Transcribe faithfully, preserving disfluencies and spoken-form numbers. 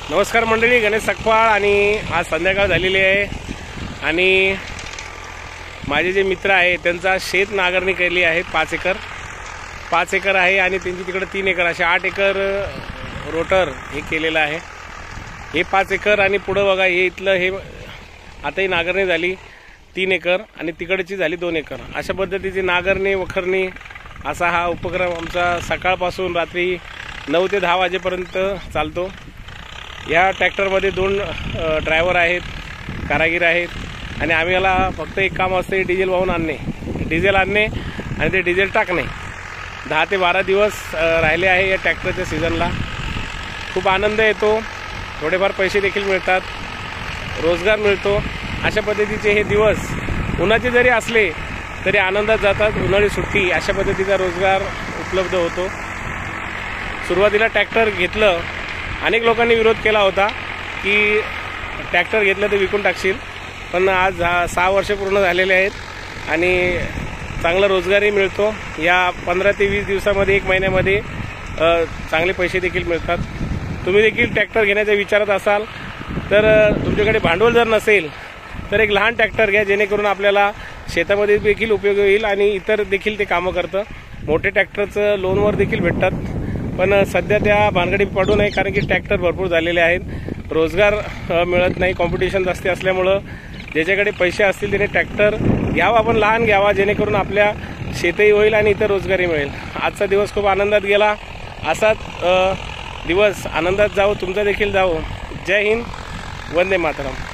नमस्कार मंडळी, गणेश सकपाळ आणि आज संध्याकाळ झालेली आहे आणि माझे जे मित्र आहे त्यांचा शेत नांगरणी केली आहे। पाच एकर पाच एकर आहे आणि त्यांची तिकडे तीन एकर असे आठ एकर रोटर हे केलेलं आहे। हे पाच एकर आणि पुढे बघा हे इथलं हे आताही नांगरणी झाली तीन एकर आणि तिकडची झाली दोन एकर। अशा पद्धतीची नांगरणी वखरणी असा हा उपक्रम आमचा सकाळपासून रात्री नऊ ते दहा वाजेपर्यंत चालतो। या ट्रॅक्टरमध्ये दोन ड्रायव्हर आहेत, कारागीर आहेत आणि आम्हाला फक्त एक काम असते, डिझेल वाहून आणणे, डिझेल आणणे आणि ते डिझेल टाकणे। दहा ते बारा दिवस राहिले आहे या ट्रॅक्टरच्या सीझनला। खूप आनंद येतो, थोडेफार पैसे देखील मिळतात, रोजगार मिळतो। अशा पद्धतीचे हे दिवस उन्हाचे जरी असले तरी आनंदात जातात। उन्हाळी सुट्टी अशा पद्धतीचा रोजगार उपलब्ध होतो। सुरुवातीला ट्रॅक्टर घेतलं, अनेक लोकांनी विरोध केला होता की ट्रॅक्टर घेतलं तर विकून टाकशील, पण आज सहा वर्ष पूर्ण झालेले आहेत आणि चांगला रोजगारही मिळतो। या पंधरा ते वीस दिवसामध्ये एक महिन्यामध्ये चांगले पैसे देखील मिळतात। तुम्ही देखील ट्रॅक्टर घेण्याच्या विचारात असाल तर तुमच्याकडे भांडवल जर नसेल तर एक लहान ट्रॅक्टर घ्या, जेणेकरून आपल्याला शेतामध्ये देखील उपयोग होईल आणि इतर देखील ते कामं करतं। मोठे ट्रॅक्टरचं लोनवर देखील भेटतात, पण सध्या त्या भानगडी पडू नये, कारण की ट्रॅक्टर भरपूर झालेले आहेत, रोजगार मिळत नाही, कॉम्पिटिशन जास्त असल्यामुळं ज्याच्याकडे पैसे असतील त्याने ट्रॅक्टर घ्यावा, पण लहान घ्यावा, जेणेकरून आपल्या शेतही होईल आणि इतर रोजगारही मिळेल। आजचा दिवस खूप आनंदात गेला, असाच दिवस आनंदात जावो, तुमचा देखील जावो। जय हिंद, वंदे मातरम।